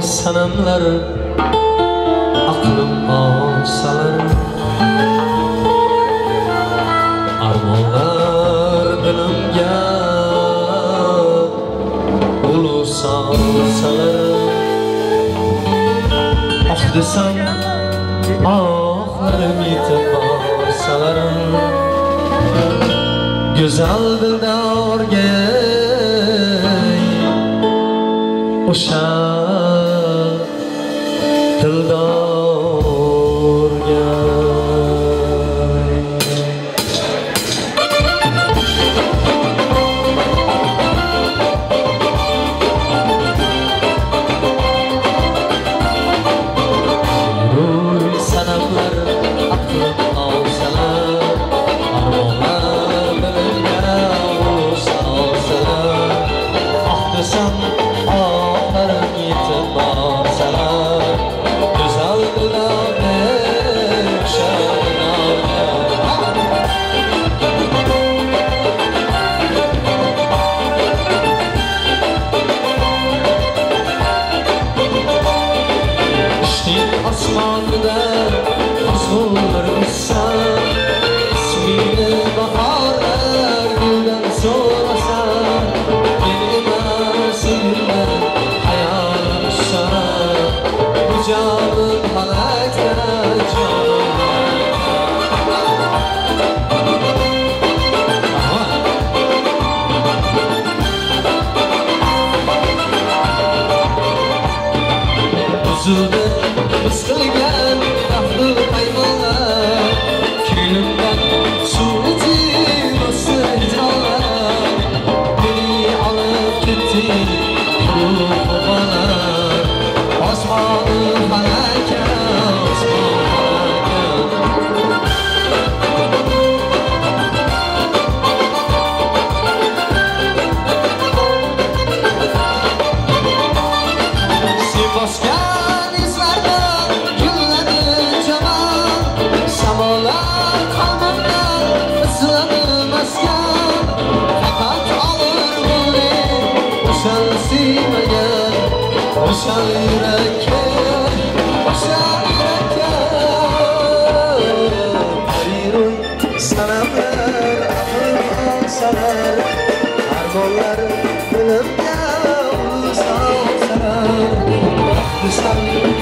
sanamlar aqlim olsalar armonlar dilimga ulu solsalar ah desam oxlarim yetib borsalar go'zal dildorga o'sha dildorga ro'y sanamlar aqlim olsalar armonlar dilimga solsalar ah desam oxlarim yetib borsalar go'zal dildorga o'sha dildorga ishning osmonida huzurlar ussam ismingni bahorlar guldan so'rasam men emas sevgimni hayolim ussam bu jonim halakda jonim uzildi biz qilgan ahdu hayvonlar ko'nglimdan suv ichib o'sdi hijronlar meni olib ketding quruq bobolar osmoni falakka osmon falakka sen bosgan izlardan gulladi jahon samolar qalbimdan izladi maskan faqat olur bo'ling o'shal siymagan o'shal yurakka ayroy sanamlar aqlim olsalar armonlar dilimga ulu solsalar desam